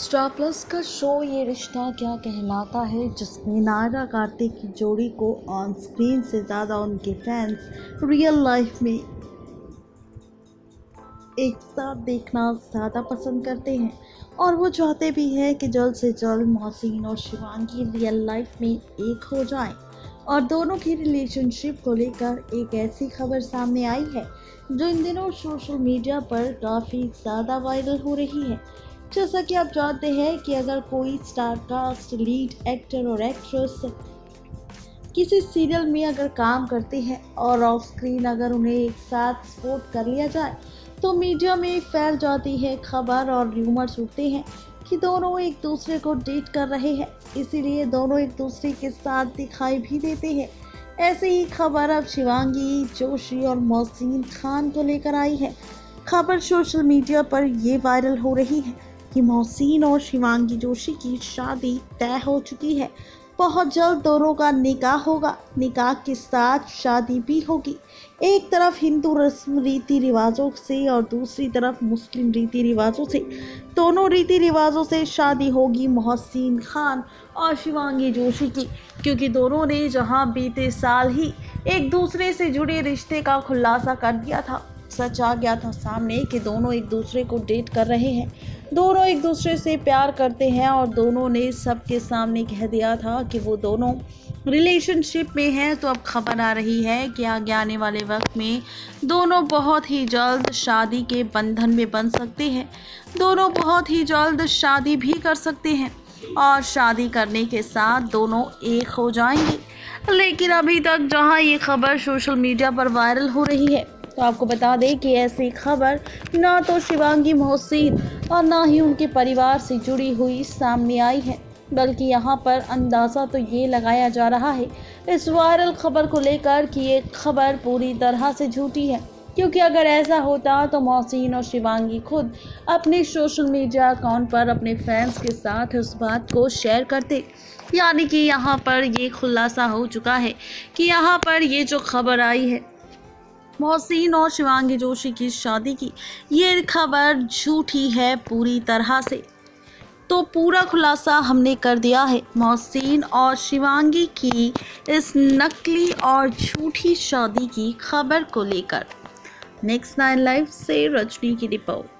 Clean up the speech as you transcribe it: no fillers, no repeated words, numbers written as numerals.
Star plus का show ये रिश्ता क्या कहलाता है, जिसमें नायरा कार्तिक की जोड़ी को ऑन स्क्रीन से ज़्यादा उनके फैंस रियल लाइफ में एक साथ देखना ज़्यादा पसंद करते हैं और वो चाहते भी हैं कि जल्द से जल्द मोहसिन और शिवांगी रियल लाइफ में एक हो जाएं। और दोनों की रिलेशनशिप को लेकर एक ऐसी खबर सामने आई है जो इन दिनों सोशल मीडिया पर काफ़ी ज़्यादा वायरल हो रही है। जैसा कि आप जानते हैं कि अगर कोई स्टार कास्ट, लीड एक्टर और एक्ट्रेस किसी सीरियल में अगर काम करते हैं और ऑफ स्क्रीन अगर उन्हें एक साथ सपोर्ट कर लिया जाए तो मीडिया में फैल जाती है खबर और र्यूमर्स उठते हैं कि दोनों एक दूसरे को डेट कर रहे हैं, इसीलिए दोनों एक दूसरे के साथ दिखाई भी देते हैं। ऐसे ही खबर अब शिवांगी जोशी और मोहसिन खान को लेकर आई है। खबर सोशल मीडिया पर ये वायरल हो रही है कि मोहसिन और शिवांगी जोशी की शादी तय हो चुकी है। बहुत जल्द दोनों का निकाह होगा। निकाह के साथ शादी भी होगी। एक तरफ हिंदू रस्म रीति रिवाजों से और दूसरी तरफ मुस्लिम रीति रिवाजों से, दोनों रीति रिवाजों से शादी होगी मोहसिन खान और शिवांगी जोशी की, क्योंकि दोनों ने जहां बीते साल ही एक दूसरे से जुड़े रिश्ते का खुलासा कर दिया था, सच आ गया था सामने कि दोनों एक दूसरे को डेट कर रहे हैं, दोनों एक दूसरे से प्यार करते हैं और दोनों ने सबके सामने कह दिया था कि वो दोनों रिलेशनशिप में हैं। तो अब खबर आ रही है कि आगे आने वाले वक्त में दोनों बहुत ही जल्द शादी के बंधन में बन सकते हैं, दोनों बहुत ही जल्द शादी भी कर सकते हैं और शादी करने के साथ दोनों एक हो जाएंगे। लेकिन अभी तक जहां ये खबर सोशल मीडिया पर वायरल हो रही है, तो आपको बता दें कि ऐसी खबर ना तो शिवांगी मोहसिन और ना ही उनके परिवार से जुड़ी हुई सामने आई है, बल्कि यहाँ पर अंदाज़ा तो ये लगाया जा रहा है इस वायरल खबर को लेकर कि ये खबर पूरी तरह से झूठी है। क्योंकि अगर ऐसा होता तो मोहसिन और शिवांगी खुद अपने सोशल मीडिया अकाउंट पर अपने फैंस के साथ उस बात को शेयर करते। यानी कि यहाँ पर ये खुलासा हो चुका है कि यहाँ पर ये जो खबर आई है मोहसिन और शिवांगी जोशी की शादी की, ये खबर झूठी है पूरी तरह से। तो पूरा खुलासा हमने कर दिया है मोहसिन और शिवांगी की इस नकली और झूठी शादी की खबर को लेकर। नेक्स्ट 9 लाइव से रजनी की रिपोर्ट।